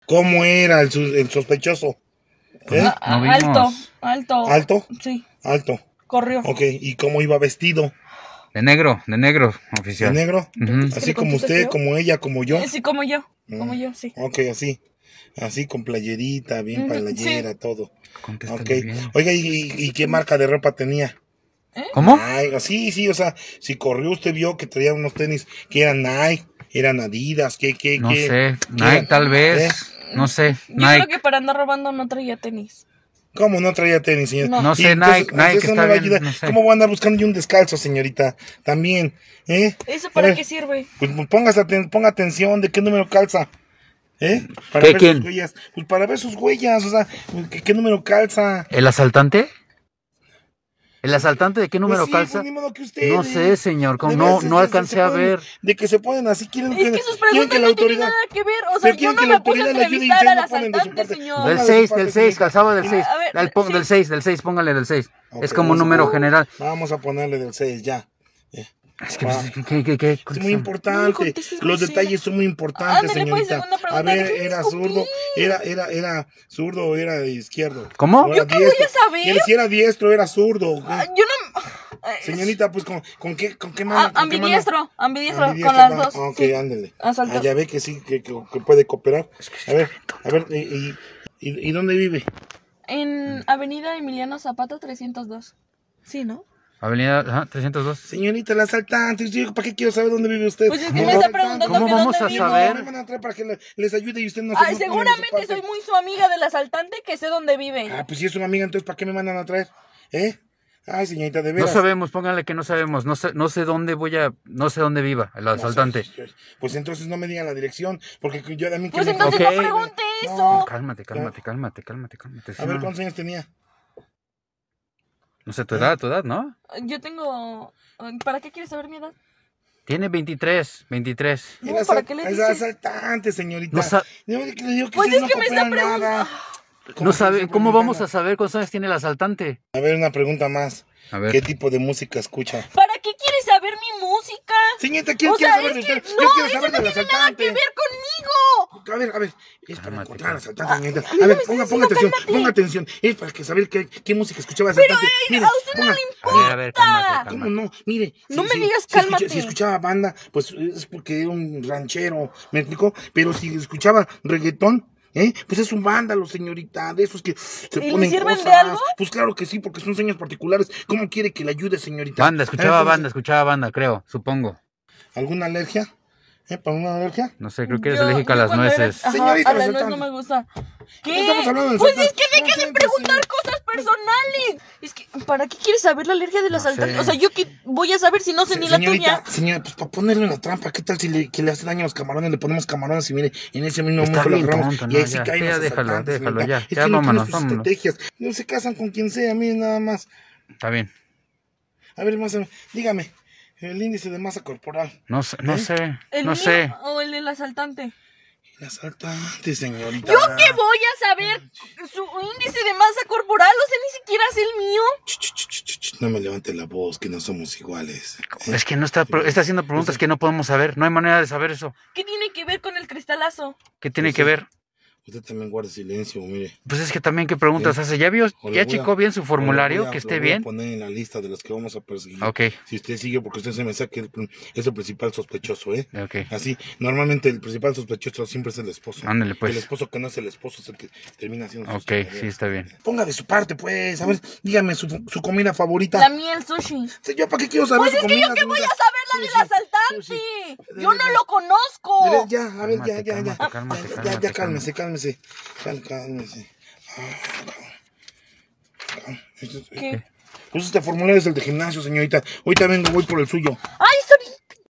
¿Cómo era el sospechoso? Pues no vimos. Alto. ¿Alto? Sí. Alto. Corrió. Ok, ¿y cómo iba vestido? De negro, oficial. ¿De negro? ¿Crees que Así le como contestas usted, yo? como ella, como yo. Sí, como yo. Como yo, sí. Ok, así con playerita, bien playera, todo. Contéstale Ok. bien. Oiga, ¿y qué marca de ropa tenía? ¿Cómo? Nike, sí, o sea, si corrió usted vio que traía unos tenis que eran Nike, eran Adidas, No sé, Nike eran? tal vez, no sé, Yo creo Nike. que para andar robando no traía tenis. ¿Cómo no traía tenis, señor? No. No Y sé, entonces, Nike eso está no va a bien, ayudar. no sé. ¿Cómo voy a andar buscando yo un descalzo, señorita? También, ¿Eso A para ver, qué sirve? Pues ponga atención, ¿de qué número calza? Para ¿Qué, ver quién? sus huellas. Pues para ver sus huellas, o sea, ¿qué número calza? ¿El asaltante? ¿El asaltante de qué número Pues sí, calza? pues ni modo que ustedes. No sé, señor, De no veras, alcancé a ver. De que se pueden así, quieren Es que sus quieren preguntas la no tienen autoridad. nada que ver. O sea, Pero yo quieren no que la me puse a autoridad le ayude y entrevistar ustedes al no ponen de su asaltante, parte. señor. Ponga Del de su 6, parte, del 6, señorita. calzaba del 6. A ver, sí. Del 6, póngale del 6. Ok, Es como un vamos a número poner- general. Vamos a ponerle del 6 ya. Es que, Va. ¿qué? Es muy importante. No me contestes, Los Marcela. detalles son muy importantes, Ándale, pues, señorita. segunda pregunta, A ver, déjame era discutir. zurdo, era zurdo o era izquierdo. ¿Cómo? O era ¿Yo qué voy a diestro. saber? Y si era diestro, era zurdo. Yo no. Señorita, pues con qué mano. Ambidiestro, Ambidiestro, con las va. dos. Ok, sí. ándele. Asalto. Ya ve que sí, que puede cooperar. A ver, ¿y dónde vive? En Avenida Emiliano Zapata 302. Sí, ¿no? Avenida 302. Señorita, el asaltante. Yo, ¿para qué quiero saber dónde vive usted? Pues es que El me está asaltante. preguntando ¿Cómo que vamos dónde a vivo. saber? Me van a traer para que les ayude y usted no se Ay, no pone de su seguramente parte. soy muy su amiga del asaltante que sé dónde vive. Ah, pues si es una amiga, entonces ¿para qué me mandan a traer? Ay, señorita, de No veras. sabemos, póngale que no sabemos. No sé dónde no sé dónde viva el asaltante. Pues entonces no me digan la dirección, porque yo de mí Pues me- entonces Ok. no pregunte eso. No. Cálmate. A ver, ¿cuántos años tenía? No sé, tu edad, ¿no? Yo tengo. ¿Para qué quieres saber mi edad? Tiene 23. No, ¿para qué le Es dices? asaltante, señorita. No sa- Yo le digo que Pues ustedes es que no me está cooperan nada. No sabe, que ¿cómo se vamos a preguntan? saber cuántos años tiene el asaltante? A ver, una pregunta más. A ver. ¿Qué tipo de música escucha? ¿Para qué quieres saber mi música? Señorita, ¿quién O quiere sea, saber de es que usted? no, Yo quiero eso saber no del tiene nada asaltante. que ver conmigo. A ver, es para Cálmate, encontrar al cálmate. asaltante, señorita. a mí A no ver, me estás ponga diciendo atención, cálmate. ponga atención. Es para que saber qué música escuchaba el Pero asaltante. Mire, a usted no ponga. le importa. A ver, cálmate. ¿Cómo no? Mire. No me digas cálmate. Si escuchaba banda, pues es porque era un ranchero, ¿me explicó? Pero si escuchaba reggaetón, pues es un vándalo, señorita, de esos que se ¿Y le ponen sirven cosas. de algo? Pues claro que sí, porque son señas particulares. ¿Cómo quiere que le ayude, señorita? Escuchaba Entonces, banda, creo, supongo. ¿Alguna alergia? ¿Para una alergia? No sé, creo que eres Yo- alérgica a yo las cuando era- nueces. Ajá, Señorita, a las nueces asaltante. no me gusta. ¿Qué? Estamos hablando del Pues asaltante. es que deje de Concéntrese. preguntar cosas personales. Es que, ¿para qué quieres saber la alergia del asaltante? sé. O sea, ¿yo qué voy a saber si no sé ni la tuya? Señora, pues para ponerle una trampa, ¿qué tal si que le hace daño a los camarones? Le ponemos camarones y mire, en ese mismo Está momento lo bien agarramos tonto, y ahí no, sí ya, caen ya los déjalo, asaltantes, déjalo, señorita. ya, Es ya que no vámonos, tiene sus vámonos. estrategias. No se casan con quien sea, miren nada más. Está bien. A ver, más, dígame, el índice de masa corporal. No sé, ¿El no mío sé. o el del asaltante? El asaltante, señorita. ¿Yo qué voy a saber? Su índice de masa corporal, o sea, ni siquiera es el mío. No me levante la voz, que no somos iguales. Es que no está haciendo preguntas que no podemos saber. No hay manera de saber eso. ¿Qué tiene que ver con el cristalazo? ¿Qué tiene Pues que sí. ver? Usted también guarda silencio, mire. Pues es que también qué preguntas Sí. hace. ¿Ya vio? O ¿Ya lo voy checó a- bien su o formulario? lo Que voy esté a bien. poner en la lista de los que vamos a perseguir. Ok, Si usted sigue, porque usted se me saque es el principal sospechoso, ok. Así, normalmente el principal sospechoso siempre es el esposo. Ándale, pues. El esposo que no es el esposo es el que termina siendo Ok, sí, está bien. Ponga de su parte, pues. A ver, dígame su comida favorita. La mía, el sushi. Sí, ¿yo para qué quiero saber Pues su es que comida? yo qué voy a señorita? saber la del Sushi, asaltante. sushi. Yo no lo conozco. Ya, a ver, ya. Cálmate, Ya, cálmese. Cálmese. ¿Qué? Pues este formulario es el de gimnasio, señorita. Ahorita voy por el suyo. Ay,